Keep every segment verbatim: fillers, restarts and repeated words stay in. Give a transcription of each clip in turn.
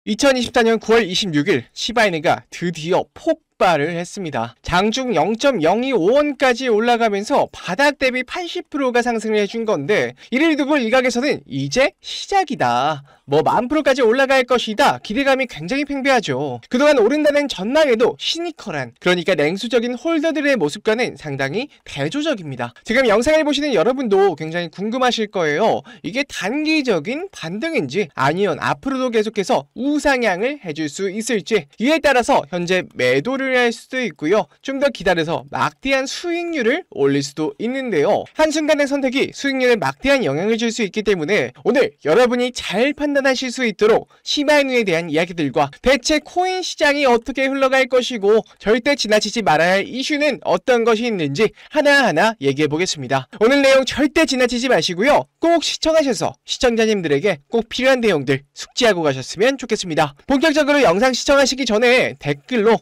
이천이십사 년 구월 이십육일 시바이누가 드디어 폭발을 했습니다. 장중 영 점 영이오 원까지 올라가면서 바닥 대비 팔십 퍼센트가 상승을 해준 건데, 이를 두고 일각에서는 이제 시작이다, 뭐 만 프로까지 올라갈 것이다, 기대감이 굉장히 팽배하죠. 그동안 오른다는 전망에도 시니컬한, 그러니까 냉수적인 홀더들의 모습과는 상당히 대조적입니다. 지금 영상을 보시는 여러분도 굉장히 궁금하실 거예요. 이게 단기적인 반등인지 아니면 앞으로도 계속해서 우상향을 해줄 수 있을지, 이에 따라서 현재 매도를 할 수도 있고요, 좀 더 기다려서 막대한 수익률을 올릴 수도 있는데요. 한순간의 선택이 수익률에 막대한 영향을 줄 수 있기 때문에 오늘 여러분이 잘 판단하실 수 있도록 시바이누에 대한 이야기들과 대체 코인 시장이 어떻게 흘러갈 것이고 절대 지나치지 말아야 할 이슈는 어떤 것이 있는지 하나하나 얘기해 보겠습니다. 오늘 내용 절대 지나치지 마시고요, 꼭 시청하셔서 시청자님들에게 꼭 필요한 내용들 숙지하고 가셨으면 좋겠습니다. 본격적으로 영상 시청하시기 전에 댓글로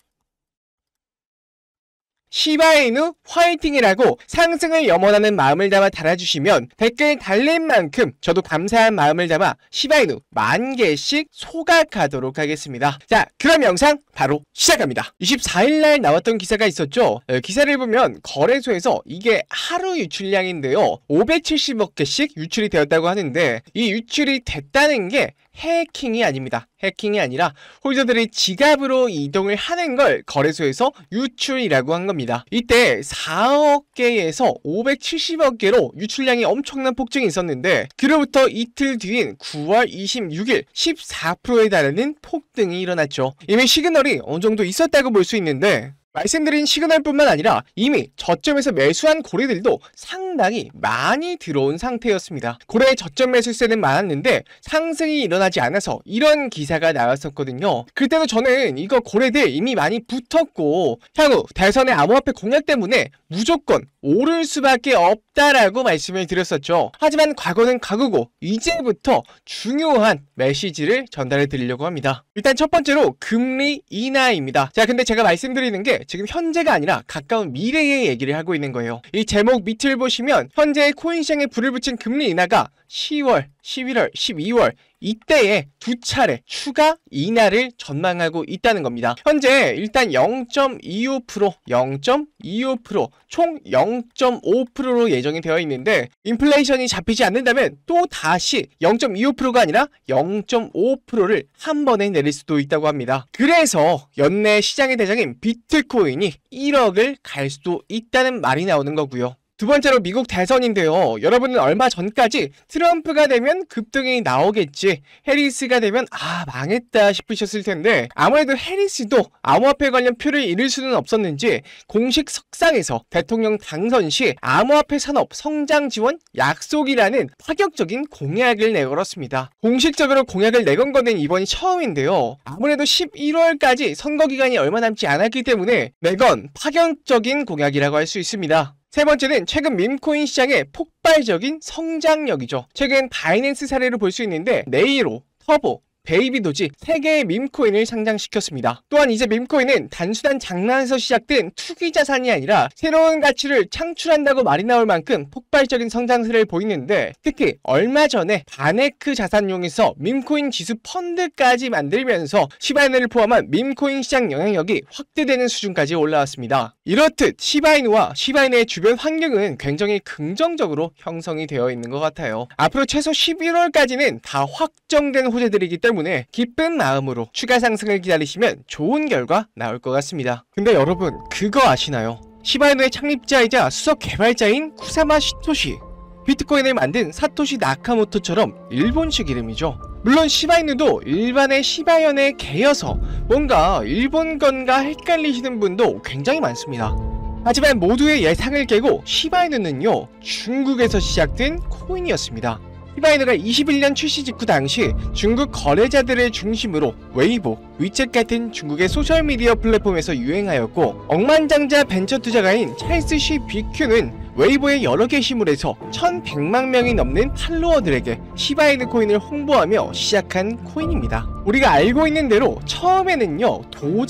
시바이누 화이팅이라고 상승을 염원하는 마음을 담아 달아주시면 댓글 달린 만큼 저도 감사한 마음을 담아 시바이누 만 개씩 소각하도록 하겠습니다. 자, 그럼 영상 바로 시작합니다. 이십사일날 나왔던 기사가 있었죠. 어, 기사를 보면 거래소에서 이게 하루 유출량인데요, 오백칠십억 개씩 유출이 되었다고 하는데, 이 유출이 됐다는 게 해킹이 아닙니다. 해킹이 아니라 홀더들이 지갑으로 이동을 하는 걸 거래소에서 유출이라고 한 겁니다. 이때 사억 개에서 오백칠십억 개로 유출량이 엄청난 폭증이 있었는데, 그로부터 이틀 뒤인 구월 이십육일 십사 퍼센트에 달하는 폭등이 일어났죠. 이미 시그널이 어느 정도 있었다고 볼 수 있는데, 말씀드린 시그널뿐만 아니라 이미 저점에서 매수한 고래들도 상당히 많이 들어온 상태였습니다. 고래의 저점 매수세는 많았는데 상승이 일어나지 않아서 이런 기사가 나왔었거든요. 그때도 저는 이거 고래들 이미 많이 붙었고 향후 대선의 암호화폐 공약 때문에 무조건 오를 수밖에 없다라고 말씀을 드렸었죠. 하지만 과거는 과거고 이제부터 중요한 메시지를 전달해 드리려고 합니다. 일단 첫 번째로 금리 인하입니다. 자, 근데 제가 말씀드리는 게 지금 현재가 아니라 가까운 미래의 얘기를 하고 있는 거예요. 이 제목 밑을 보시면 현재의 코인 시장에 불을 붙인 금리 인하가 시월, 십일월, 십이월 이때에 두 차례 추가 인하를 전망하고 있다는 겁니다. 현재 일단 영 점 이오 퍼센트, 영 점 이오 퍼센트, 총 영 점 오 퍼센트로 예정이 되어 있는데, 인플레이션이 잡히지 않는다면 또 다시 영 점 이오 퍼센트가 아니라 영 점 오 퍼센트를 한 번에 내릴 수도 있다고 합니다. 그래서 연내 시장의 대장인 비트코인이 일억을 갈 수도 있다는 말이 나오는 거고요. 두 번째로 미국 대선인데요. 여러분은 얼마 전까지 트럼프가 되면 급등이 나오겠지, 해리스가 되면 아 망했다 싶으셨을 텐데, 아무래도 해리스도 암호화폐 관련 표를 잃을 수는 없었는지 공식 석상에서 대통령 당선 시 암호화폐 산업 성장 지원 약속이라는 파격적인 공약을 내걸었습니다. 공식적으로 공약을 내건 거는 이번이 처음인데요. 아무래도 십일월까지 선거 기간이 얼마 남지 않았기 때문에 내건 파격적인 공약이라고 할 수 있습니다. 세 번째는 최근 밈코인 시장의 폭발적인 성장력이죠. 최근 바이낸스 사례로 볼 수 있는데 네이로, 터보, 베이비도지 세 개의 밈코인을 상장시켰습니다. 또한 이제 밈코인은 단순한 장난에서 시작된 투기 자산이 아니라 새로운 가치를 창출한다고 말이 나올 만큼 폭발적인 성장세를 보이는데, 특히 얼마 전에 바네크 자산용에서 밈코인 지수 펀드까지 만들면서 시바이누를 포함한 밈코인 시장 영향력이 확대되는 수준까지 올라왔습니다. 이렇듯 시바이누와 시바이누의 주변 환경은 굉장히 긍정적으로 형성이 되어 있는 것 같아요. 앞으로 최소 십일월까지는 다 확정된 호재들이기 때문에 기쁜 마음으로 추가 상승을 기다리시면 좋은 결과 나올 것 같습니다. 근데 여러분 그거 아시나요? 시바이누의 창립자이자 수석 개발자인 쿠사마 시토시, 비트코인을 만든 사토시 나카모토처럼 일본식 이름이죠. 물론 시바이누도 일반의 시바연의 개여서 뭔가 일본 건가 헷갈리시는 분도 굉장히 많습니다. 하지만 모두의 예상을 깨고 시바이누는요, 중국에서 시작된 코인이었습니다. 시바이누가 이십일 년 출시 직후 당시 중국 거래자들을 중심으로 웨이보, 위챗 같은 중국의 소셜미디어 플랫폼에서 유행하였고, 억만장자 벤처 투자가인 찰스 시 비큐는 웨이보의 여러 게시물에서 천백만 명이 넘는 팔로워들에게 시바이누 코인을 홍보하며 시작한 코인입니다. 우리가 알고 있는 대로 처음에는요,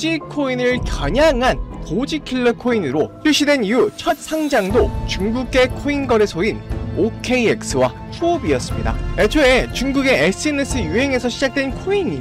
도지코인을 겨냥한 도지킬러 코인으로 출시된 이후 첫 상장도 중국계 코인 거래소인 오케이엑스와 후오비였습니다. 애초에 중국의 에스엔에스 유행에서 시작된 코인이니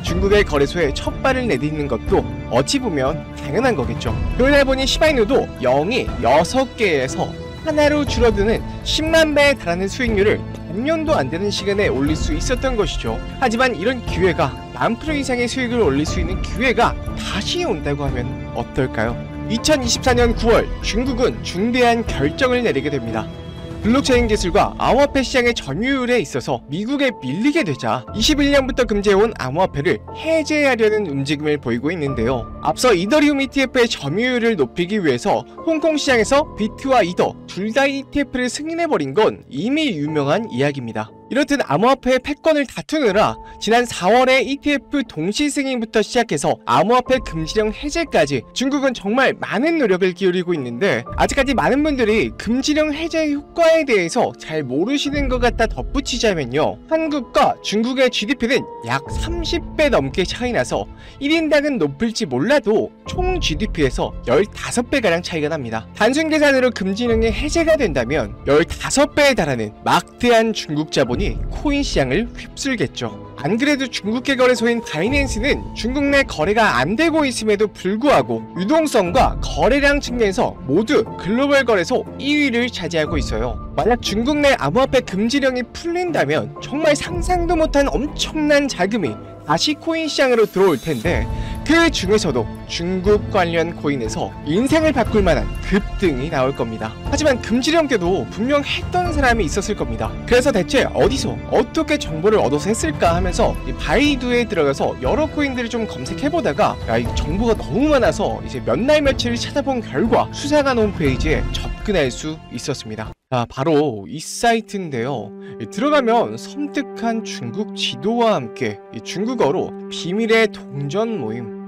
중국의 거래소에 첫 발을 내딛는 것도 어찌 보면 당연한 거겠죠. 그러다 보니 시바이누도 영이 여섯 개에서 하나로 줄어드는 십만 배에 달하는 수익률을 반년도 안 되는 시간에 올릴 수 있었던 것이죠. 하지만 이런 기회가 만 프로 이상의 수익을 올릴 수 있는 기회가 다시 온다고 하면 어떨까요? 이천이십사 년 구월 중국은 중대한 결정을 내리게 됩니다. 블록체인 기술과 암호화폐 시장의 점유율에 있어서 미국에 밀리게 되자 이십일 년부터 금지해온 암호화폐를 해제하려는 움직임을 보이고 있는데요. 앞서 이더리움 이티에프의 점유율을 높이기 위해서 홍콩 시장에서 비트와 이더 둘 다 이티에프를 승인해버린 건 이미 유명한 이야기입니다. 이렇듯 암호화폐의 패권을 다투느라 지난 사월에 이티에프 동시 승인부터 시작해서 암호화폐 금지령 해제까지 중국은 정말 많은 노력을 기울이고 있는데 아직까지 많은 분들이 금지령 해제 효과에 대해서 잘 모르시는 것 같다 덧붙이자면요, 한국과 중국의 지디피는 약 삼십 배 넘게 차이나서 일 인당은 높을지 몰라도 총 지디피에서 십오 배가량 차이가 납니다. 단순 계산으로 금지령이 해제가 된다면 십오 배에 달하는 막대한 중국 자본 이 코인 시장을 휩쓸겠죠. 안 그래도 중국계 거래소인 바이낸스는 중국 내 거래가 안 되고 있음에도 불구하고 유동성과 거래량 측면에서 모두 글로벌 거래소 일 위를 차지하고 있어요. 만약 중국 내 암호화폐 금지령이 풀린다면 정말 상상도 못한 엄청난 자금이 다시 코인 시장으로 들어올 텐데 그 중에서도 중국 관련 코인에서 인생을 바꿀 만한 급등이 나올 겁니다. 하지만 금지령 때도 분명 했던 사람이 있었을 겁니다. 그래서 대체 어디서 어떻게 정보를 얻어서 했을까 하면서 이 바이두에 들어가서 여러 코인들을 좀 검색해보다가 야, 이 정보가 너무 많아서 이제 몇 날 며칠을 찾아본 결과 수사관 홈페이지에 접근할 수 있었습니다. 자, 바로 이 사이트인데요. 들어가면 섬뜩한 중국 지도와 함께 중국어로 비밀의 동전 모임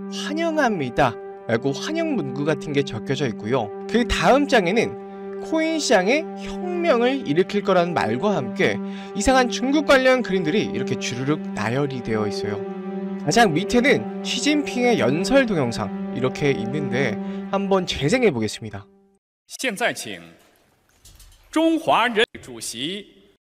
환영합니다 라고 환영 문구 같은 게 적혀져 있고요. 그 다음 장에는 코인 시장에 혁명을 일으킬 거라는 말과 함께 이상한 중국 관련 그림들이 이렇게 주르륵 나열이 되어 있어요. 가장 밑에는 시진핑의 연설 동영상 이렇게 있는데 한번 재생해 보겠습니다. 现在请中华人民主席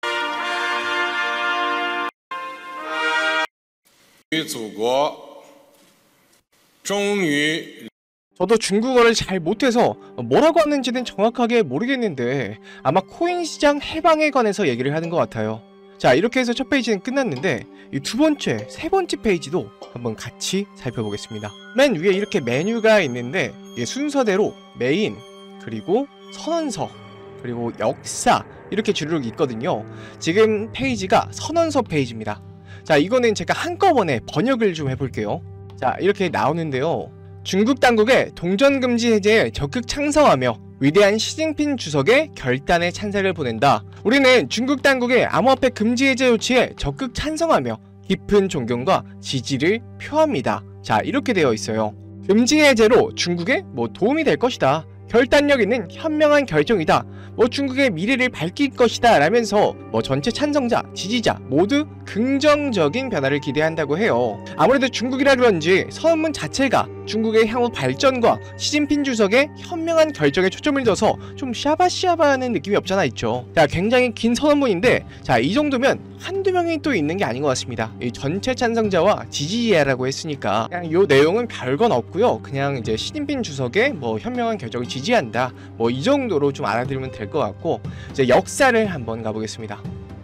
与祖国终于 저도 중국어를 잘 못해서 뭐라고 하는지는 정확하게 모르겠는데 아마 코인 시장 해방에 관해서 얘기를 하는 것 같아요. 자, 이렇게 해서 첫 페이지는 끝났는데 이 두 번째, 세 번째 페이지도 한번 같이 살펴보겠습니다. 맨 위에 이렇게 메뉴가 있는데 이게 순서대로 메인, 그리고 선언서, 그리고 역사 이렇게 주르륵 있거든요. 지금 페이지가 선언서 페이지입니다. 자, 이거는 제가 한꺼번에 번역을 좀 해볼게요. 자, 이렇게 나오는데요. 중국 당국의 동전 금지 해제에 적극 찬성하며 위대한 시진핑 주석의 결단에 찬사를 보낸다. 우리는 중국 당국의 암호화폐 금지 해제 조치에 적극 찬성하며 깊은 존경과 지지를 표합니다. 자, 이렇게 되어 있어요. 금지 해제로 중국에 뭐 도움이 될 것이다. 결단력 있는 현명한 결정이다. 뭐 중국의 미래를 밝힐 것이다 라면서 뭐 전체 찬성자, 지지자 모두 긍정적인 변화를 기대한다고 해요. 아무래도 중국이라 그런지 선언문 자체가 중국의 향후 발전과 시진핑 주석의 현명한 결정에 초점을 둬서 좀 샤바샤바하는 느낌이 없잖아 있죠. 자, 굉장히 긴 선언문인데 자, 이 정도면 한두 명이 또 있는 게 아닌 것 같습니다. 이 전체 찬성자와 지지자라고 했으니까 그냥 요 내용은 별건 없고요. 그냥 이제 시진핑 주석의 뭐 현명한 결정을 지지한다. 뭐 이 정도로 좀 알아들으면 될 것 같고 이제 역사를 한번 가보겠습니다.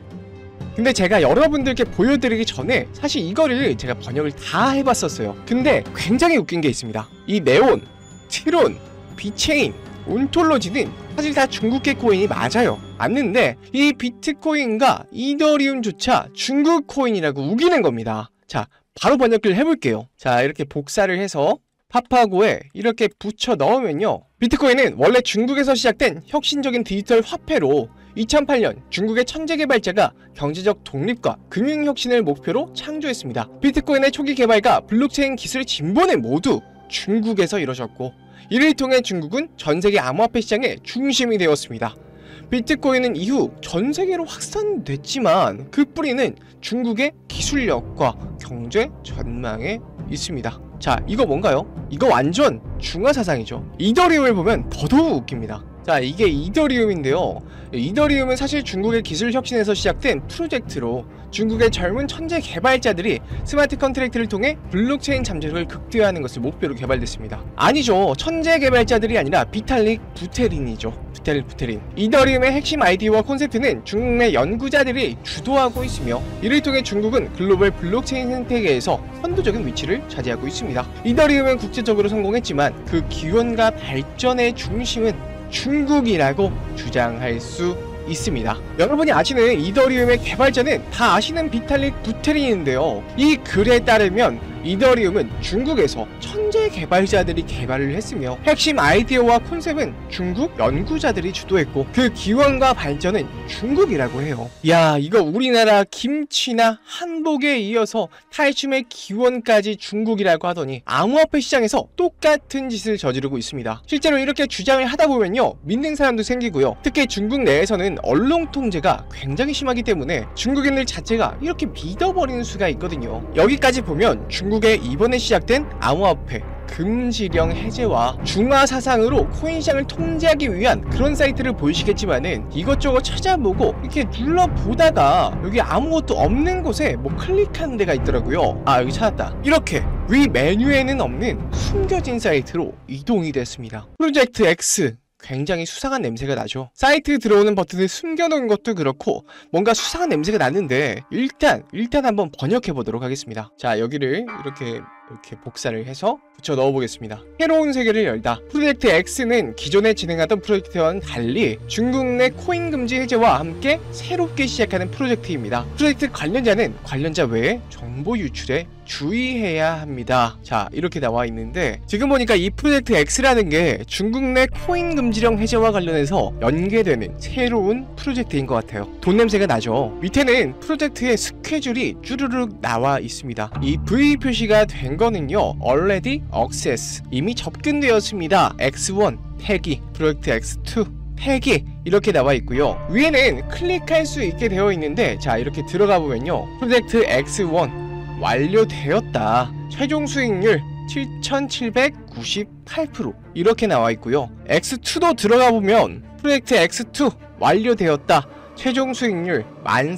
근데 제가 여러분들께 보여드리기 전에 사실 이거를 제가 번역을 다 해봤었어요. 근데 굉장히 웃긴 게 있습니다. 이 네온, 트론, 비체인, 온톨로지는 사실 다 중국계 코인이 맞아요. 맞는데 이 비트코인과 이더리움조차 중국 코인이라고 우기는 겁니다. 자, 바로 번역을 해볼게요. 자, 이렇게 복사를 해서 파파고에 이렇게 붙여 넣으면요, 비트코인은 원래 중국에서 시작된 혁신적인 디지털 화폐로 이천팔 년 중국의 천재 개발자가 경제적 독립과 금융 혁신을 목표로 창조했습니다. 비트코인의 초기 개발과 블록체인 기술의 진보는 모두 중국에서 이루어졌고 이를 통해 중국은 전세계 암호화폐 시장의 중심이 되었습니다. 비트코인은 이후 전세계로 확산됐지만 그 뿌리는 중국의 기술력과 경제 전망에 있습니다. 자, 이거 뭔가요? 이거 완전 중화사상이죠. 이더리움을 보면 더더욱 웃깁니다. 자, 이게 이더리움인데요. 이더리움은 사실 중국의 기술 혁신에서 시작된 프로젝트로 중국의 젊은 천재 개발자들이 스마트 컨트랙트를 통해 블록체인 잠재력을 극대화하는 것을 목표로 개발됐습니다. 아니죠. 천재 개발자들이 아니라 비탈릭 부테린이죠. 비탈릭 부테린. 이더리움의 핵심 아이디어와 콘셉트는 중국 내 연구자들이 주도하고 있으며 이를 통해 중국은 글로벌 블록체인 생태계에서 선도적인 위치를 차지하고 있습니다. 이더리움은 국제적으로 성공했지만 그 기원과 발전의 중심은 중국이라고 주장할 수 있습니다. 여러분이 아시는 이더리움의 개발자는 다 아시는 비탈릭 부테린인데요. 이 글에 따르면 이더리움은 중국에서 천재 개발자들이 개발을 했으며 핵심 아이디어와 콘셉트는 중국 연구자들이 주도했고 그 기원과 발전은 중국이라고 해요. 야, 이거 우리나라 김치나 한복에 이어서 탈춤의 기원까지 중국이라고 하더니 암호화폐 시장에서 똑같은 짓을 저지르고 있습니다. 실제로 이렇게 주장을 하다 보면요, 믿는 사람도 생기고요. 특히 중국 내에서는 언론 통제가 굉장히 심하기 때문에 중국인들 자체가 이렇게 믿어버리는 수가 있거든요. 여기까지 보면 중 중국의 이번에 시작된 암호화폐 금지령 해제와 중화 사상으로 코인 시장을 통제하기 위한 그런 사이트를 보이시겠지만은 이것저것 찾아보고 이렇게 눌러보다가 여기 아무것도 없는 곳에 뭐 클릭하는 데가 있더라고요. 아, 여기 찾았다. 이렇게 위 메뉴에는 없는 숨겨진 사이트로 이동이 됐습니다. 프로젝트 X, 굉장히 수상한 냄새가 나죠. 사이트 들어오는 버튼을 숨겨놓은 것도 그렇고 뭔가 수상한 냄새가 나는데 일단 일단 한번 번역해 보도록 하겠습니다. 자, 여기를 이렇게 이렇게 복사를 해서 붙여 넣어보겠습니다. 새로운 세계를 열다. 프로젝트 X는 기존에 진행하던 프로젝트와는 달리 중국 내 코인 금지 해제와 함께 새롭게 시작하는 프로젝트입니다. 프로젝트 관련자는 관련자 외에 정보 유출에 주의해야 합니다. 자, 이렇게 나와 있는데 지금 보니까 이 프로젝트 X라는 게 중국 내 코인 금지령 해제와 관련해서 연계되는 새로운 프로젝트인 것 같아요. 돈 냄새가 나죠. 밑에는 프로젝트의 스케줄이 쭈르륵 나와 있습니다. 이 V 표시가 된 거는요, already access, 이미 접근되었습니다. 엑스 원 태기, 프로젝트 엑스 투 태기 이렇게 나와 있고요. 위에는 클릭할 수 있게 되어 있는데 자, 이렇게 들어가 보면요, 프로젝트 엑스 원 완료되었다. 최종 수익률 칠천칠백구십팔 퍼센트 이렇게 나와 있고요. 엑스 투도 들어가 보면 프로젝트 엑스 투 완료되었다. 최종 수익률 만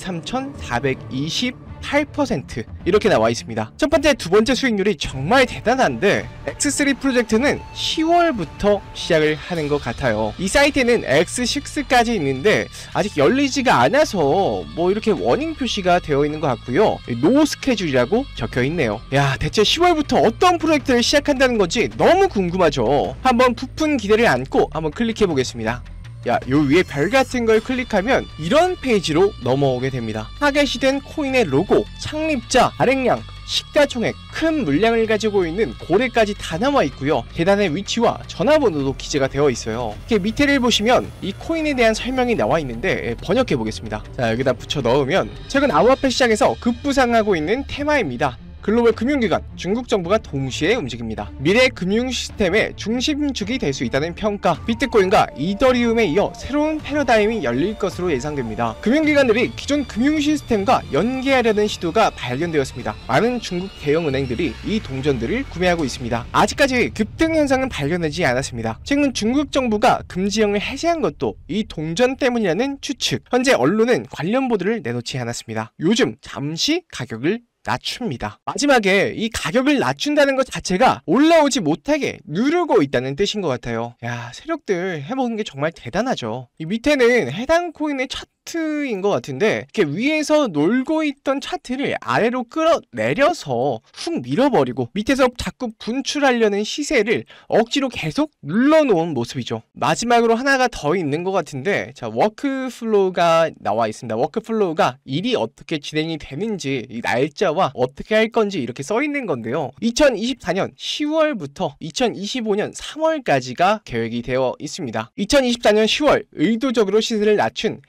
삼천사백이십팔 퍼센트 이렇게 나와 있습니다. 첫 번째, 두 번째 수익률이 정말 대단한데 엑스 쓰리 프로젝트는 시월부터 시작을 하는 것 같아요. 이 사이트에는 엑스 식스까지 있는데 아직 열리지가 않아서 뭐 이렇게 워닝 표시가 되어 있는 것 같고요. 노 스케줄이라고 적혀 있네요. 야, 대체 시월부터 어떤 프로젝트를 시작한다는 건지 너무 궁금하죠. 한번 부푼 기대를 안고 한번 클릭해 보겠습니다. 야, 요 위에 별 같은 걸 클릭하면 이런 페이지로 넘어오게 됩니다. 타겟이된 코인의 로고, 창립자, 발행량, 시가총액, 큰 물량을 가지고 있는 고래까지 다 나와 있고요. 계단의 위치와 전화번호도 기재가 되어 있어요. 이렇게 밑에를 보시면 이 코인에 대한 설명이 나와 있는데 번역해 보겠습니다. 자, 여기다 붙여 넣으면 최근 암호화폐 시장에서 급부상하고 있는 테마입니다. 글로벌 금융기관, 중국 정부가 동시에 움직입니다. 미래 금융 시스템의 중심축이 될 수 있다는 평가, 비트코인과 이더리움에 이어 새로운 패러다임이 열릴 것으로 예상됩니다. 금융기관들이 기존 금융 시스템과 연계하려는 시도가 발견되었습니다. 많은 중국 대형은행들이 이 동전들을 구매하고 있습니다. 아직까지 급등 현상은 발견되지 않았습니다. 최근 중국 정부가 금지령을 해제한 것도 이 동전 때문이라는 추측. 현재 언론은 관련 보도를 내놓지 않았습니다. 요즘 잠시 가격을 낮춥니다. 마지막에 이 가격을 낮춘다는 것 자체가 올라오지 못하게 누르고 있다는 뜻인 것 같아요. 야, 세력들 해먹은 게 정말 대단하죠. 이 밑에는 해당 코인의 차트인 것 같은데 이렇게 위에서 놀고 있던 차트를 아래로 끌어내려서 훅 밀어버리고 밑에서 자꾸 분출하려는 시세를 억지로 계속 눌러놓은 모습이죠. 마지막으로 하나가 더 있는 것 같은데 자, 워크플로우가 나와 있습니다. 워크플로우가 일이 어떻게 진행이 되는지, 이 날짜 어떻게 할 건지 이렇게 써 있는 건데요. 이천이십사 년 시월부터 이천이십오 년 삼월까지가 계획이 되어 있습니다. 이천이십사 년 시월 의도적으로 시세를 낮춘 해당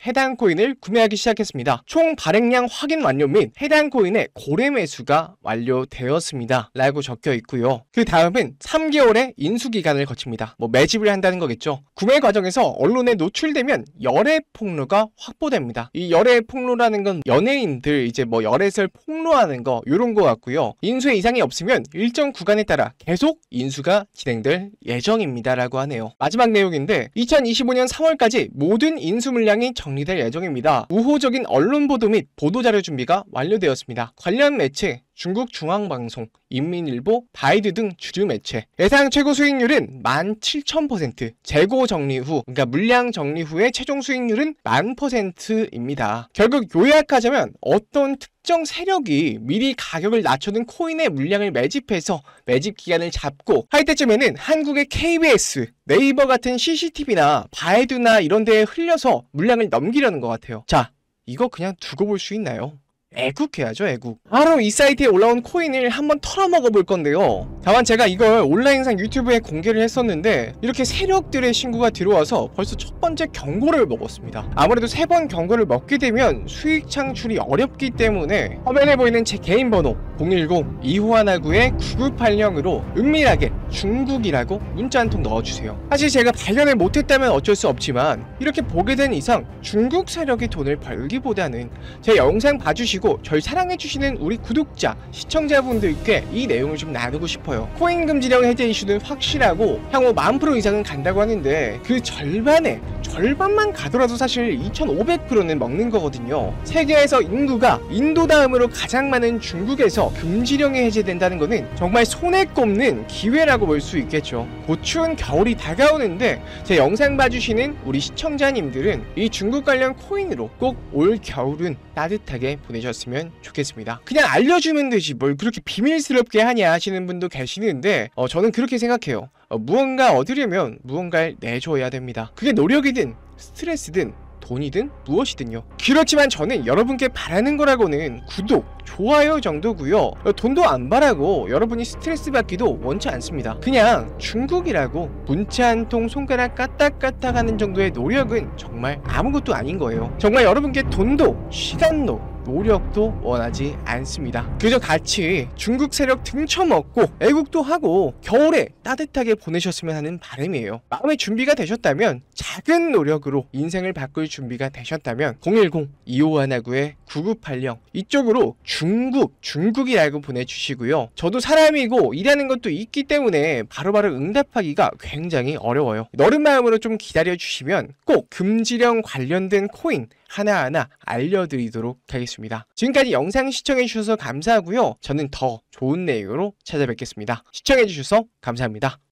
코인을 구매하기 시작했습니다. 총 발행량 확인 완료 및 해당 코인의 고래 매수가 완료되었습니다 라고 적혀 있고요. 그 다음은 삼 개월의 인수기간을 거칩니다. 뭐 매집을 한다는 거겠죠. 구매 과정에서 언론에 노출되면 열애 폭로가 확보됩니다. 이 열애 폭로라는 건 연예인들 이제 뭐 열애설 폭로하는 거 요런 거 같고요. 인수에 이상이 없으면 일정 구간에 따라 계속 인수가 진행될 예정입니다 라고 하네요. 마지막 내용인데 이천이십오 년 삼월까지 모든 인수 물량이 정리될 예정입니다. 우호적인 언론 보도 및 보도자료 준비가 완료되었습니다. 관련 매체 중국 중앙방송, 인민일보, 바이드 등 주류 매체. 예상 최고 수익률은 만 칠천 퍼센트. 재고 정리 후, 그러니까 물량 정리 후의 최종 수익률은 만 퍼센트입니다. 결국 요약하자면 어떤 특정 세력이 미리 가격을 낮춰둔 코인의 물량을 매집해서 매집 기간을 잡고 할 때쯤에는 한국의 케이비에스, 네이버 같은 씨씨티비나 바이두나 이런 데에 흘려서 물량을 넘기려는 것 같아요. 자, 이거 그냥 두고 볼 수 있나요? 애국해야죠, 애국. 바로 이 사이트에 올라온 코인을 한번 털어먹어 볼 건데요. 다만 제가 이걸 온라인상 유튜브에 공개를 했었는데 이렇게 세력들의 신고가 들어와서 벌써 첫 번째 경고를 먹었습니다. 아무래도 세 번 경고를 먹게 되면 수익 창출이 어렵기 때문에 화면에 보이는 제 개인 번호 공일공 이오일구의 구구팔공으로 은밀하게 중국이라고 문자 한 통 넣어주세요. 사실 제가 발견을 못했다면 어쩔 수 없지만 이렇게 보게 된 이상 중국 세력이 돈을 벌기보다는 제 영상 봐주시고 절 사랑해주시는 우리 구독자, 시청자분들께 이 내용을 좀 나누고 싶어요. 코인 금지령 해제 이슈는 확실하고 향후 만 퍼센트 이상은 간다고 하는데 그 절반에 절반만 가더라도 사실 이천오백 퍼센트는 먹는 거거든요. 세계에서 인구가 인도 다음으로 가장 많은 중국에서 금지령이 해제된다는 거는 정말 손에 꼽는 기회라고 볼 수 있겠죠. 곧 추운 겨울이 다가오는데 제 영상 봐주시는 우리 시청자님들은 이 중국 관련 코인으로 꼭 올 겨울은 따뜻하게 보내셨으면 좋겠습니다. 그냥 알려주면 되지 뭘 그렇게 비밀스럽게 하냐 하시는 분도 계시는데 어, 저는 그렇게 생각해요. 어, 무언가 얻으려면 무언가를 내줘야 됩니다. 그게 노력이든 스트레스든 돈이든 무엇이든요. 그렇지만 저는 여러분께 바라는 거라고는 구독, 좋아요 정도고요. 돈도 안 바라고 여러분이 스트레스 받기도 원치 않습니다. 그냥 중국이라고 문자 한 통 손가락 까딱까딱 하는 정도의 노력은 정말 아무것도 아닌 거예요. 정말 여러분께 돈도 시간도 노력도 원하지 않습니다. 그저 같이 중국 세력 등쳐먹고 애국도 하고 겨울에 따뜻하게 보내셨으면 하는 바람이에요. 마음의 준비가 되셨다면 작은 노력으로 인생을 바꿀 준비가 되셨다면 공일공 이오일구의 구구팔공 이쪽으로 중국, 중국이라고 보내주시고요. 저도 사람이고 일하는 것도 있기 때문에 바로바로 응답하기가 굉장히 어려워요. 너른 마음으로 좀 기다려주시면 꼭 금지령 관련된 코인 하나하나 알려드리도록 하겠습니다. 지금까지 영상 시청해주셔서 감사하고요. 저는 더 좋은 내용으로 찾아뵙겠습니다. 시청해주셔서 감사합니다.